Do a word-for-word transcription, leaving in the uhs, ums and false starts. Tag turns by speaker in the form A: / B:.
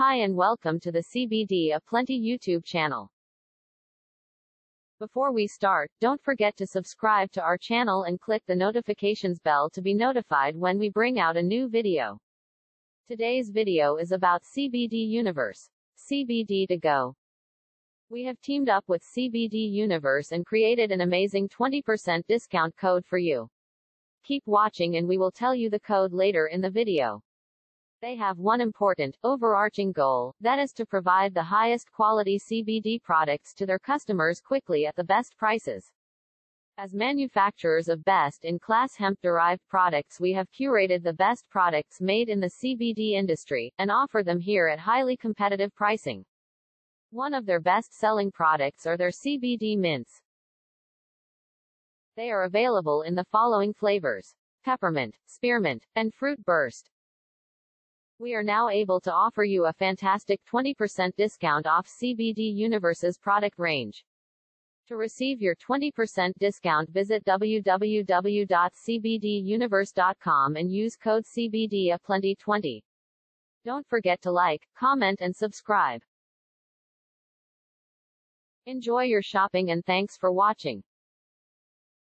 A: Hi and welcome to the C B D Aplenty YouTube channel. Before we start, don't forget to subscribe to our channel and click the notifications bell to be notified when we bring out a new video. Today's video is about C B D Universe. C B D to go. We have teamed up with C B D Universe and created an amazing twenty percent discount code for you. Keep watching and we will tell you the code later in the video. They have one important, overarching goal, that is to provide the highest quality C B D products to their customers quickly at the best prices. As manufacturers of best-in-class hemp-derived products, we have curated the best products made in the C B D industry, and offer them here at highly competitive pricing. One of their best-selling products are their C B D Mints. They are available in the following flavors: Peppermint, Spearmint, and Fruit Burst. We are now able to offer you a fantastic twenty percent discount off C B D Universe's product range. To receive your twenty percent discount, visit w w w dot c b d universe dot com and use code C B D Aplenty twenty. Don't forget to like, comment and subscribe. Enjoy your shopping and thanks for watching.